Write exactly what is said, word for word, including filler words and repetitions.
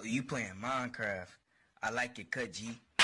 You playing Minecraft. I like your cut, G.